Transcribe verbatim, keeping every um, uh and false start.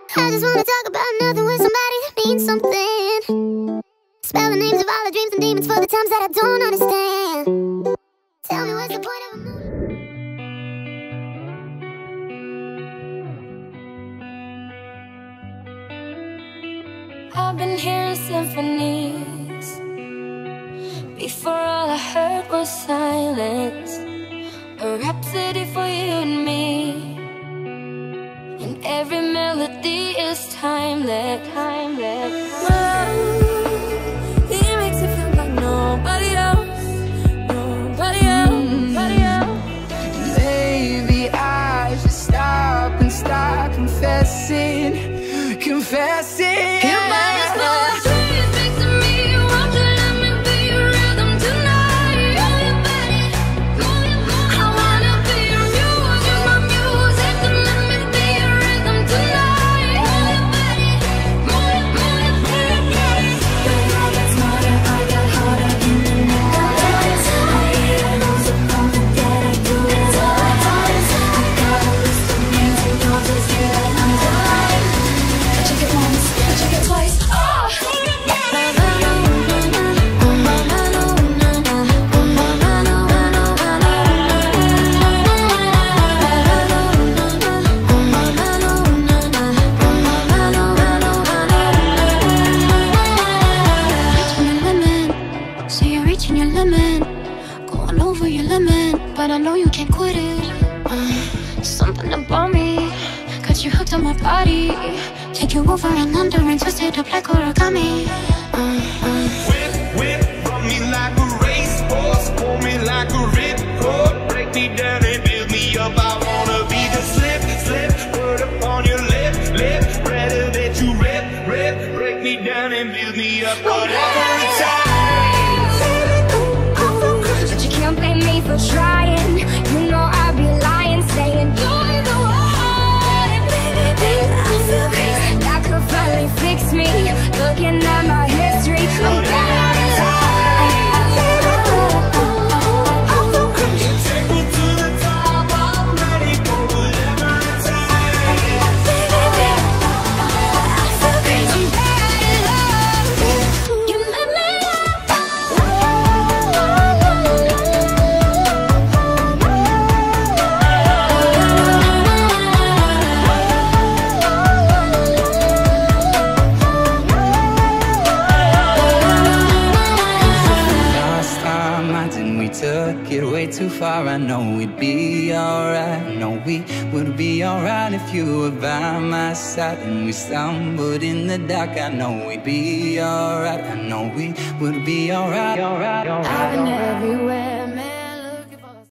I just wanna talk about nothing with somebody that means something. Spell the names of all the dreams and demons for the times that I don't understand. Tell me what's the point of a movie? I've been hearing symphonies. Before all I heard was silence. A rhapsody for you and me. And every melody is timeless, timeless. Love, it makes it feel like nobody else, nobody else, nobody else. Maybe I should stop and start confessing, confessing. Your body's full of dreams, fixing me. Won't you let me be your rhythm tonight? Move your body, move your body. I wanna be your muse, you're my music. So let me be your rhythm tonight. Move your body, move your, move your, move your body. Girl, I got smarter, I got harder in the night. I hear the music from the dead, I do it all the time. I got a list of names, you don't just hear that I'm dying. Check it once, check it twice. Oh! So you're reaching your limit, going over your limit, but I know you can't quit it. Uh, something about me got you hooked on my body. Take you over and under and twist it up like origami. Uh, uh. Whip, whip, run me like a racehorse, pull me like a ripcord, break me down and build me up. I wanna be the slip, slip, word upon your lip, lip, better that you rip, rip, break me down and build me up. Whatever it takes. But you can't blame me for trying. You know I'd be lying, saying you're the one. Baby, baby, I feel crazy. That could finally fix me. Looking at my history, I'm better than Take me to the top, I'm ready for whatever it takes. I feel crazy. I'm bad at love. You let me Lost our minds and we took it way too far. I know we'd be alright. I know we would be alright if you were by my side. And we stumbled in the dark. I know we'd be alright. I know we would be alright, alright, alright. I've been everywhere.